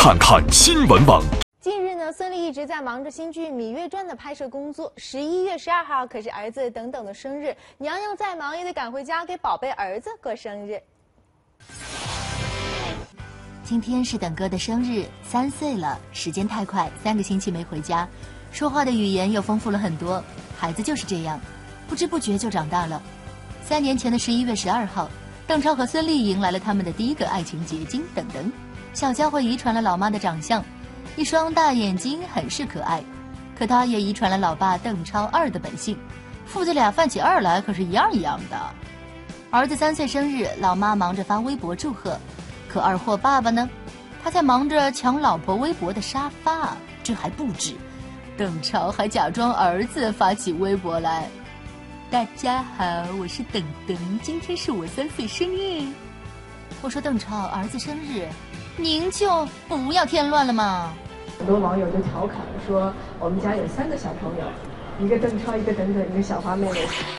看看新闻网。 近日呢，孙俪一直在忙着新剧《芈月传》的拍摄工作。11月12号可是儿子等等的生日，娘娘再忙也得赶回家给宝贝儿子过生日。 今天是等哥的生日，3岁了，时间太快，3个星期没回家，说话的语言又丰富了很多。孩子就是这样，不知不觉就长大了。3年前的11月12号，邓超和孙俪迎来了他们的第一个爱情结晶。等等，小家伙遗传了老妈的长相。一双大眼睛很是可爱，可他也遗传了老爸邓超2的本性，父子俩犯起2来可是一样一样的。儿子3岁生日，老妈忙着发微博祝贺，可二货爸爸呢？他在忙着抢老婆微博的沙发，这还不止，邓超还假装儿子发起微博来。大家好，我是等等，今天是我3岁生日。我说邓超，儿子生日，您就不要添乱了嘛。 很多网友就调侃说，我们家有3个小朋友，一个邓超，一个等等，一个小花妹妹。